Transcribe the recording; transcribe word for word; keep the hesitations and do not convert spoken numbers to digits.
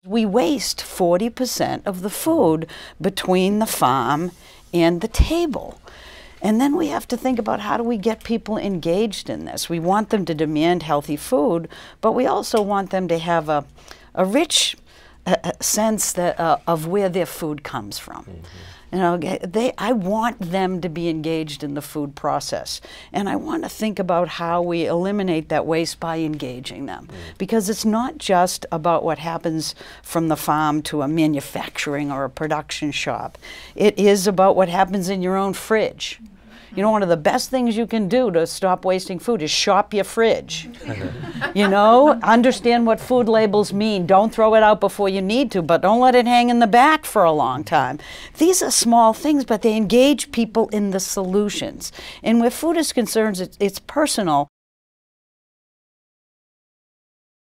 We waste forty percent of the food between the farm and the table. And then we have to think about, how do we get people engaged in this? We want them to demand healthy food, but we also want them to have a, a rich uh, sense that, uh, of where their food comes from. Mm-hmm. You know, they, I want them to be engaged in the food process. And I want to think about how we eliminate that waste by engaging them. Mm. Because it's not just about what happens from the farm to a manufacturing or a production shop. It is about what happens in your own fridge. You know, one of the best things you can do to stop wasting food is shop your fridge. You know, understand what food labels mean. Don't throw it out before you need to, but don't let it hang in the back for a long time. These are small things, but they engage people in the solutions. And where food is concerned, it's, it's personal.